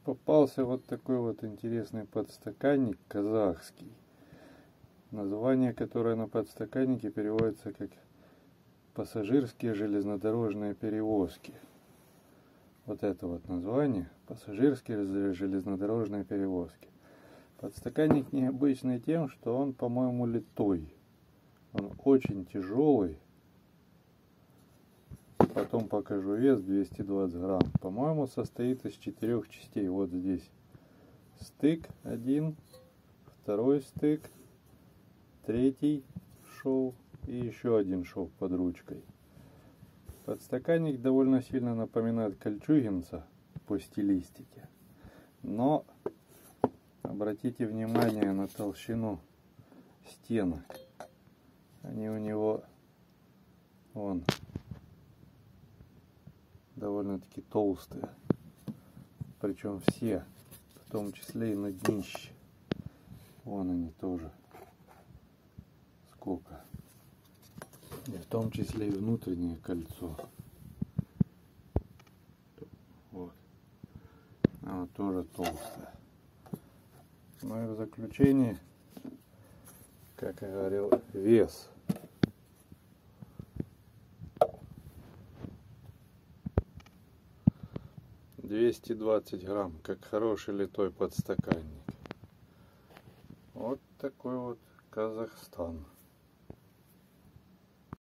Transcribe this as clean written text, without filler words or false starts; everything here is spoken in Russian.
попался вот такой вот интересный подстаканник казахский, название которое на подстаканнике переводится как пассажирские железнодорожные перевозки. Вот это вот название, пассажирские железнодорожные перевозки. Подстаканник необычный тем, что он, по-моему, литой. Он очень тяжелый. Потом покажу вес, 220 грамм. По-моему, состоит из 4 частей. Вот здесь стык один, второй стык, третий шов и еще один шов под ручкой. Подстаканник довольно сильно напоминает кольчугинца по стилистике. Но обратите внимание на толщину стенок. Они у него вон довольно-таки толстые. Причем все, в том числе и на днище. Вон они тоже. Сколько. И в том числе и внутреннее кольцо. Вот. Оно тоже толстое. Ну и в заключение, как я говорил, вес. 220 грамм, как хороший литой подстаканник. Вот такой вот Казахстан.